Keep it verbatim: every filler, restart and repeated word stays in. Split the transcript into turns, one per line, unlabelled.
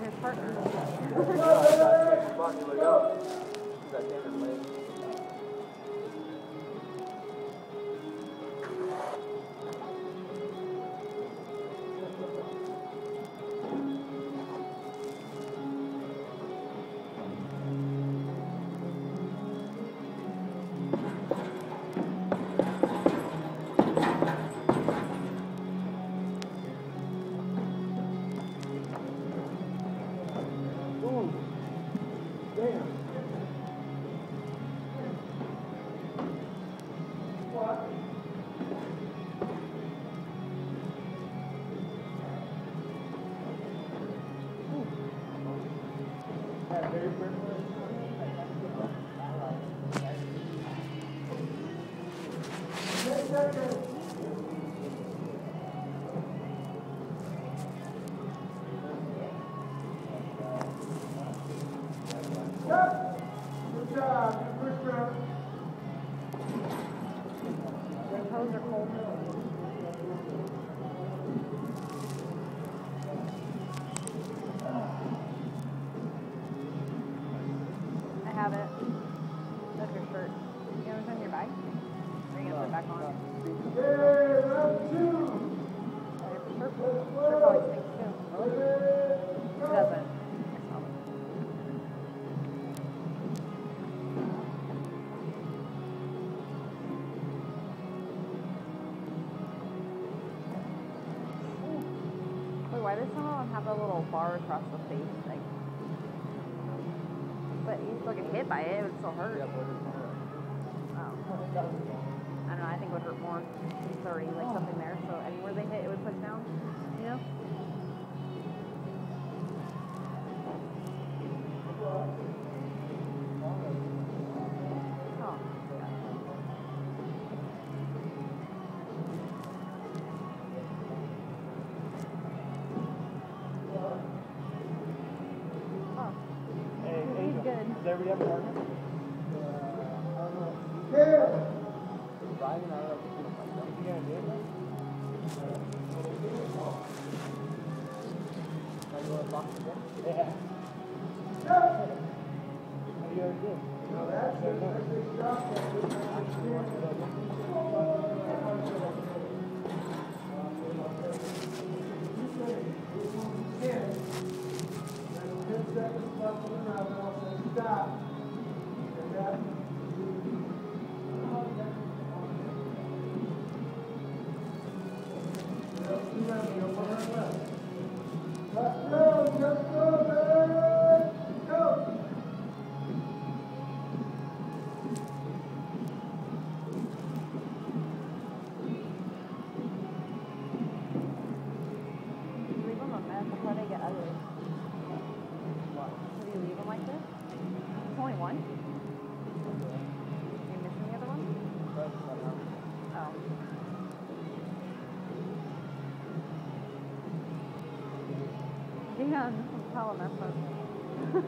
his partner.
Good job. First round.
The toes are cold. I have it. That's your shirt. You know what's on your bag? Or you gonna put it back on?
Okay, round two.
Oh, your shirt, shirt probably stinks too. It doesn't. Wait, why does some of them have a little bar across the face? Like, but you still get hit by it, it would still hurt. Oh. I don't know, I think it would hurt more. It's already like something there, so anywhere they hit, it would push down, you know? Oh,
Hey,
He's
Angel,
good.
does everybody have a partner?
Yeah.
Ryan and I are up to the fight. You gonna do it, man? Are you gonna box again? Yeah. How do you ever do?
No, that's it. That's it. Stop that.
Actually, want to go again?
ten seconds left on the round, and I'll say stop. And that. Let's go, let's go, man! Go!
leave them a mess before they get ugly. Do you leave them like this? It's only one? Are you missing the other one? Oh. Yeah, that's a problem, that's